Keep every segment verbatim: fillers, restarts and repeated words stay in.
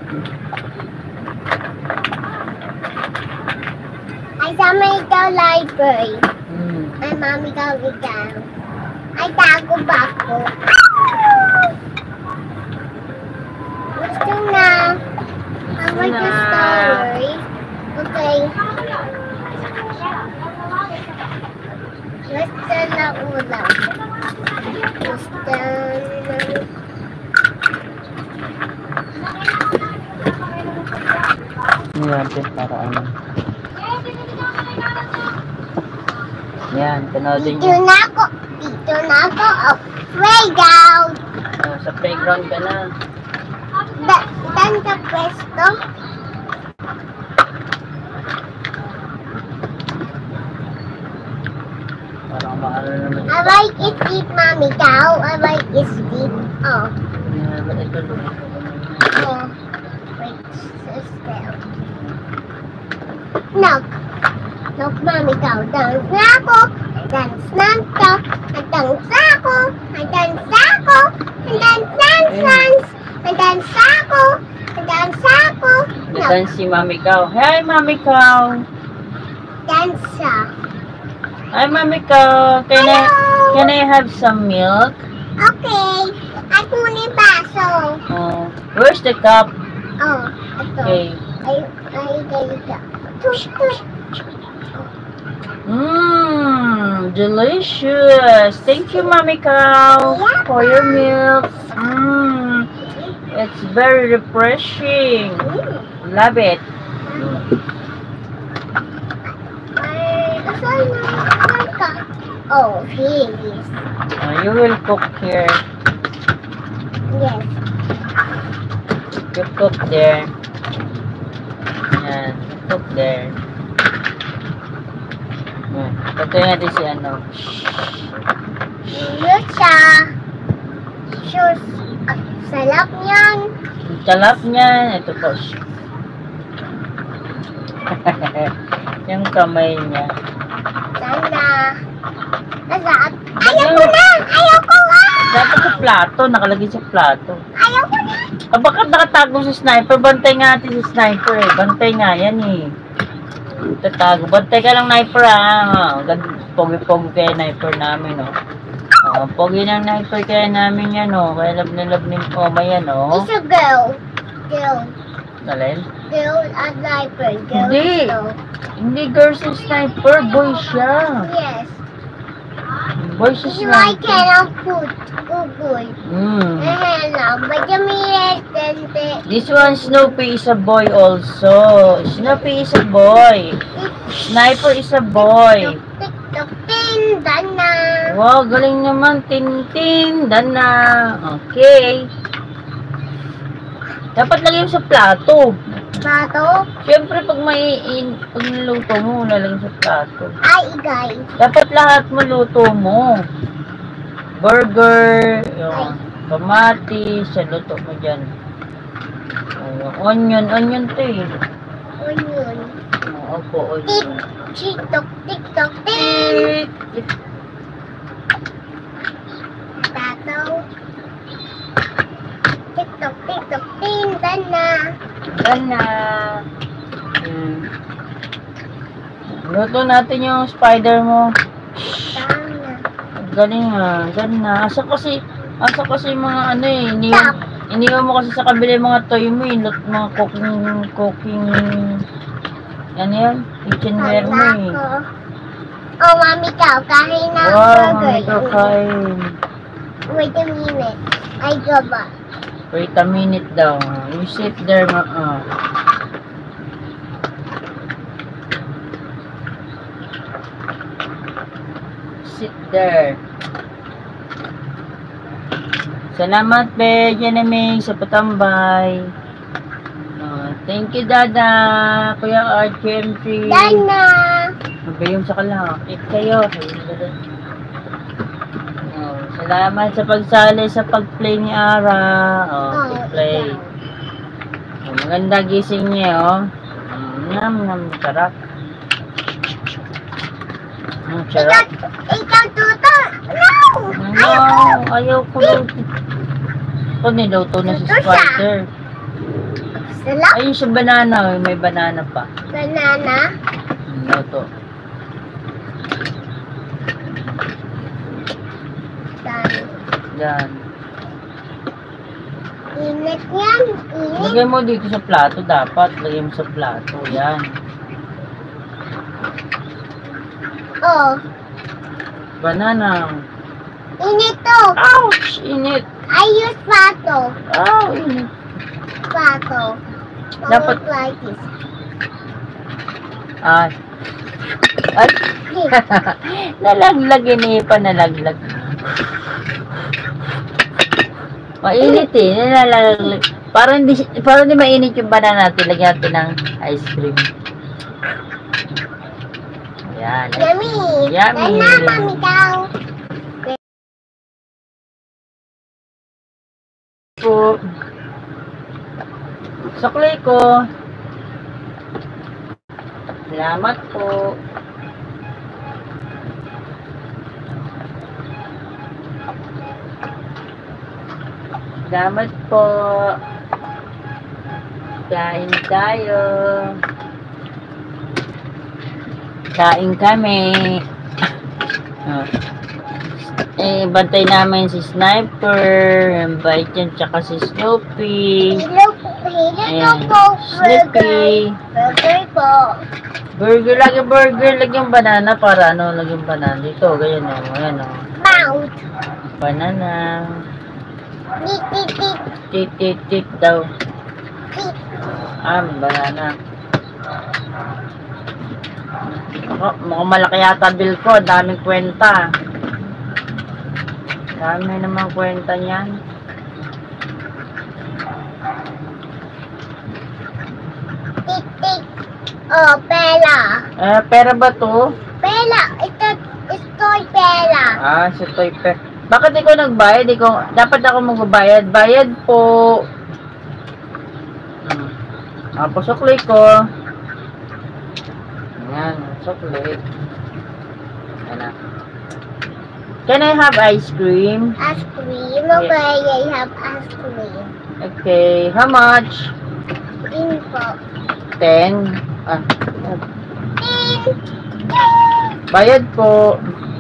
Ay, sa may ikaw library. Hmm. Ay, mami ikaw ikaw. Ay, tago ba ako? Gusto na. I like the story. Okay. Gusto na ulam. Gusto na... Yan, para ano. Yan, panoodin Dito nyo. na ako. Dito na ako. Oh, playground. Oh, sa playground ka na. Da, dan sa pwesto. Parang maano naman. I like it sleep, mommy cow. I like it sleep. Oh. Yan, ito lang. Oh. Wait, sister. Knock. Knock, mommy cow. Dance na ako. Dance na ako. Dance na ako. Dance na ako. Dance, dance, dance. Dance na ako. Dance na ako. Knock. Yan si Mami Cow. Hi, Mami Cow. Dance siya. Hi, Mami Cow. Can I, can I have some milk? Okay. Ay, kunin baso. Oh, where's the cup? Oh, ito. Okay. Ay, ay, ganito. Tush, tush. Mmm, delicious. Thank you, Mami Cow, for your milk. Mmm, it's very refreshing. Love it. Ay, asan na? Asan ka? Oh, here it is. Uh, you will cook here. Yes. You cook there. Yan, you cook there. Yan. Ito natin si ano. Yun siya. Shoes. Ah, salap niyan. Ang talap niyan. Ito po. Yung kamay niya. Sana. Nasaan? Ayoko na! Ayoko nga! Dapat sa plato. Nakalagay sa plato. Ayoko na! Ah, bakit nakatago si sniper? Bantay nga natin si sniper eh. Bantay nga yan eh. Tatago. Bantay ka lang sniper ah. Pogi-pogi kaya sniper namin oh. Oh, pogi ng sniper kaya namin yan oh. Kaya love na love ni Oma yan oh. It's a girl. Girl. Alin? Girl at sniper. Girl. Hindi. So, Hindi girl si sniper. Boy siya. yes. Boy si You like sniper. cannot put. Google. Hmm. Hello. But you mean it. This one, Snoopy is a boy also. Snoopy is a boy. Sniper is a boy. Tik-tok, tin, dana. Wow, galing naman. Tintin. Dana. Okay. Dapat lagay mo sa plato. Bato. Siyempre, pag may in, pag niluto mo, lalagay sa plato. Ay, igay. Dapat lahat mo luto mo. Burger, yung kamatis, yan, luto mo dyan. Yung onion, onion to eh. Onion. Oo, opo, Tik, onion. tik-tok, tik-tok, tin. Bato. Tik-tok, tik-tok, tin, dana. Dana. Hmm. Luto natin yung spider mo. Dana. Galing ah, gana. Asa kasi, asa kasi mga ano eh, Stop. iniwan, iniwan mo kasi sa kabila yung mga toy mo eh, lot- mga cooking, cooking, ano yan, kitchenware mo eh. Ako. Oh, mami ka, kain na Wow, burger. mami ko kain. Wait a minute. I go back. Wait a minute daw. You sit there, ma ah. Sit there. Salamat, be, Jenemy, sa patambay. Ah, thank you, Dada. Kuya R M C. Dana. Mabayong sa kalakit kayo. Oh, salamat sa pagsali sa pag-play ni Ara. Oh, Oh, play. Oh, maganda gising niya, oh. Mm, Nam, nam, sarap. Mm, Ikaw, sarap. ikaw tuto. No! No, ayaw ko daw. Ito niluto na si Luto siya. Spider. Sarap. Ayun sa banana, may banana pa. Banana. Hmm, ito. Dami. Yan. Init yan. Init. Lagay mo dito sa plato dapat. Lagay mo sa plato. Yan. Oh. Banana. Init to. Ouch! Init. I use pato. Oh, init. Pato. Dapat- Dapat like this. Ay. Ay. Nalaglag. Ini pa nalaglag. Mainit eh. Nalalaglag. Parang hindi, parang hindi mainit yung banana natin. Lagyan natin ng ice cream. Ayan. Yummy. Yummy. Yan na, mami daw. Po. Suklay ko. Salamat po. Salamat po. Kain tayo. Kain kami. Ah. Eh, bantay namin si Sniper, yung bait yan, tsaka si Snoopy. Hello po. Hello Ayan. po. Snoopy. Burger po. Burger, lagi burger, lagyan banana para ano, lagyan banana. Dito, ganyan o, ayan o. Mouth. Banana. Tit, tit, tit. Tit, tit, tit daw. Tit. Ah, banana. Ako, mukhang malaki yata bill ko, daming kwenta. Dami naman kwenta niyan. Tit, tit. Oh, pera. Eh, pera ba to? Pera. Ito, ito'y pera. Ah, si Toy Pe. Bakit ikaw nagbayad? Ikaw, dapat ako magbabayad. Bayad po. Hmm. Tapos sukli ko. Ayan, sukli. Ayan na. Can I have ice cream? Ice cream. Okay, I have ice cream. Okay, how much? Green po. ten. Ah, Tin. bayad po.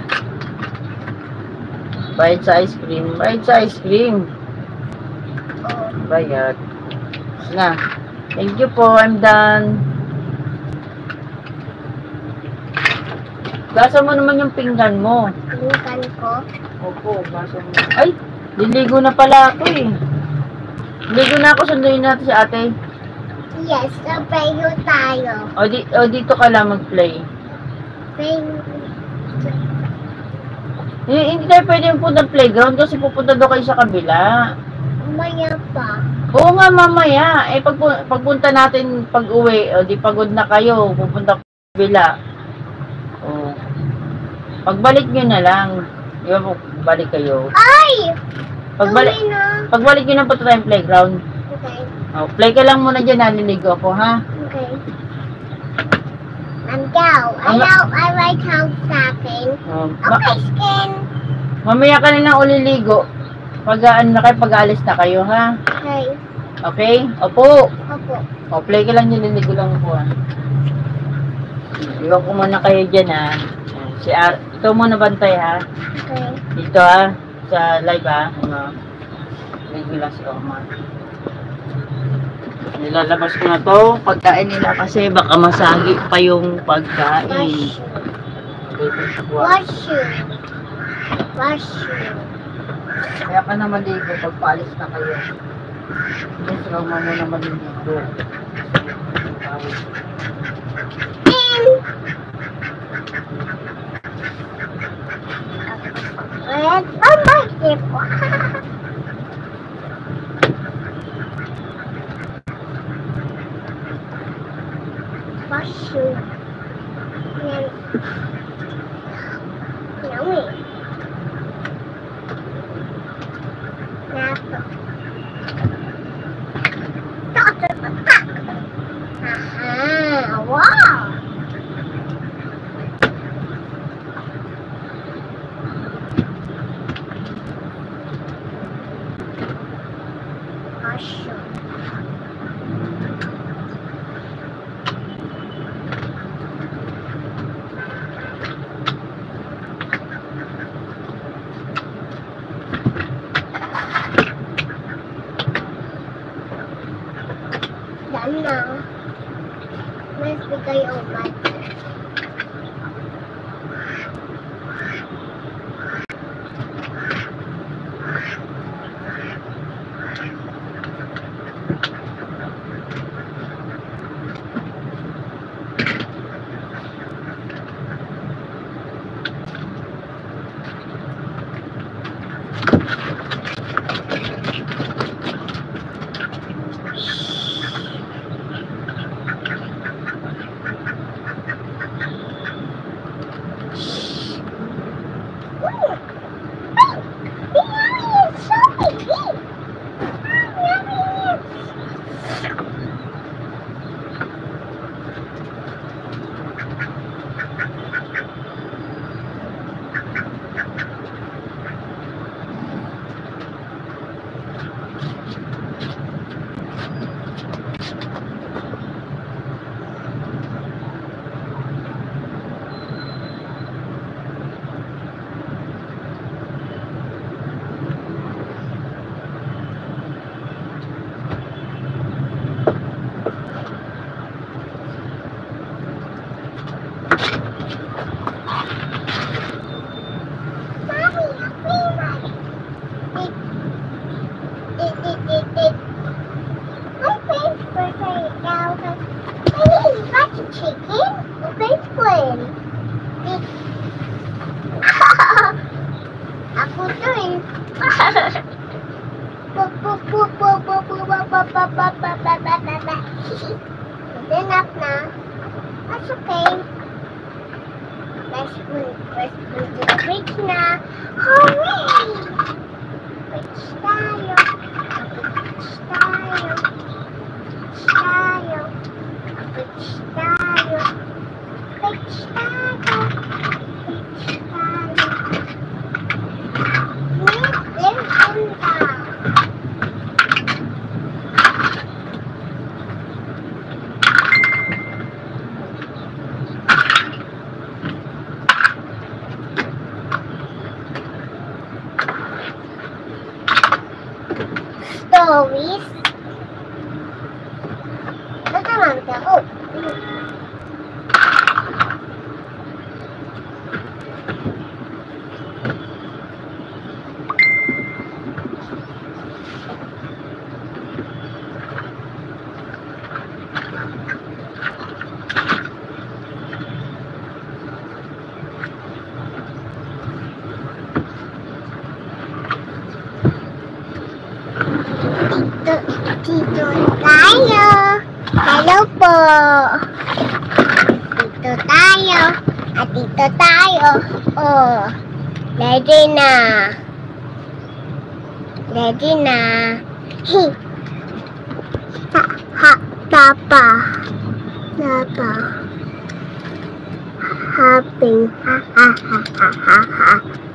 Bayad sa ice cream. Bayad sa ice cream. Oh. Bayad. Na. Thank you po. I'm done. Gasa mo naman yung pinggan mo. Pinggan ko. Opo, gasa mo. Ay, liligo na pala ako eh. Liligo na ako. Sunduin natin si ate. Yes, so payo tayo. O, di, o dito ka lang mag-play. Payo. Hindi, hindi tayo pwede yung punta playground kasi pupunta doon kayo sa kabila. Maya pa. Oo nga, mamaya. Eh, pag, pagpunta natin pag-uwi, o di pagod na kayo, pupunta sa kabila. O, pagbalik nyo na lang. Di ba, balik kayo. Ay! Pagbalik, Tuloy na. pagbalik nyo na punta tayong playground. Okay. O, play ka lang muna dyan, naliligo ako, ha? Okay. I'm go. Ang- Ayaw, I like how sa akin. O, ma- Okay, skin. mamaya ka na lang uliligo. Pag, ano na kayo, pag-alis na kayo, ha? Okay. Okay? Opo. Opo. O, play ka lang dyan, naliligo lang po, ha? Iwan ko muna kayo dyan, ha? Si Ar ikaw muna bantay, ha? Okay. Dito, ha? Sa live, ha? Ano? Live lang si Omar. Nilalabas ko na to pagkain nila kasi baka masagi pa yung pagkain. Wash you. Wash you. Kaya ka na maligo pag paalis na kayo. Yes, raw mo muna maligo. In. Wait, oh my God. Wash you. Yan. Yummy. Nato. Aha, wow. Wash you. kayo umat. Chicken? Baseball. Ako to eh. Enough na. That's okay. Let's move. Let's move to the bridge na. Hooray! Bridge tayo. Bridge tayo. Bridge tayo. Bridge tayo. Bridge tayo. Bridge tayo. Live in town. Stories. Ito naman ka. Oh. Dito tayo. Hello po. Dito tayo. At dito tayo. Oh. Ready na. Ready na. Hi. Ha, ha, tapa. Tapa. Happy. Ha, ha, ha, ha, ha, ha.